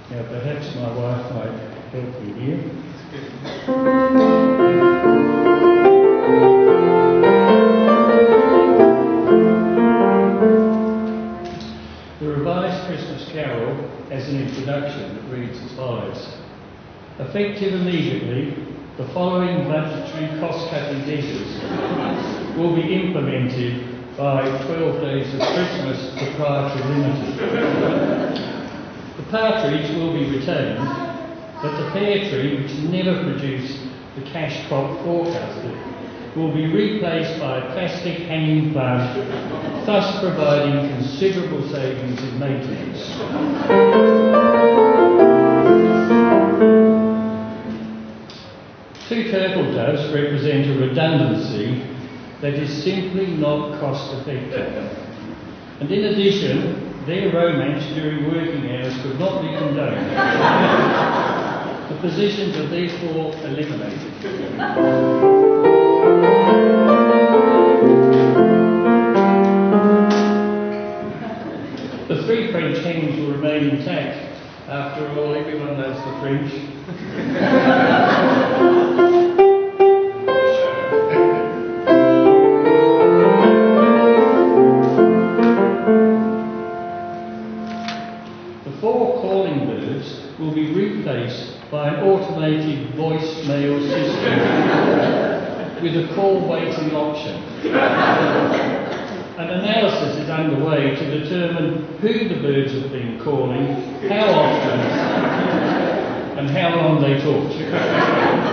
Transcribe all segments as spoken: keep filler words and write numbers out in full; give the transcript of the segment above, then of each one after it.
Now perhaps my wife might help me here. The Revised Christmas Carol has an introduction that reads as follows. Effective immediately, the following budgetary cost-cutting measures will be implemented by twelve Days of Christmas Proprietary Limited. The partridge will be retained, but the pear tree, which never produced the cash crop forecasted, will be replaced by a plastic hanging plant, thus providing considerable savings in maintenance. Two turtle doves represent a redundancy that is simply not cost effective. And in addition, their romance during working hours could not be condoned. The positions are therefore eliminated. The three French hens will remain intact. After all, everyone knows the French. Will be replaced by an automated voicemail system with a call waiting option. An analysis is underway to determine who the birds have been calling, how often, and how long they talk.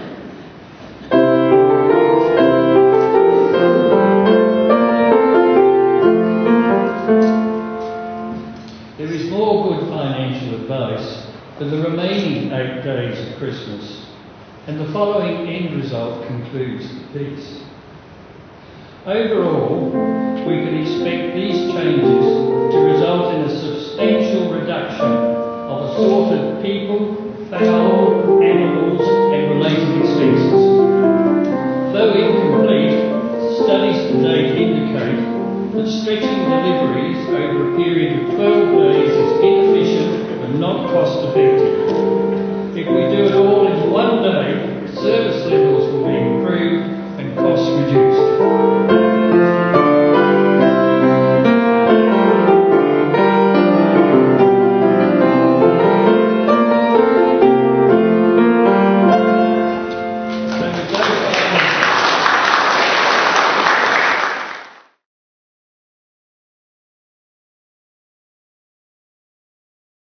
There is more good financial advice for the remaining eight days of Christmas, and the following end result concludes the piece. Overall, we can expect these changes to result in a substantial reduction of assorted people, fowl, animals and related expenses. Though incomplete, studies to date indicate that stretching deliveries over a period of twelve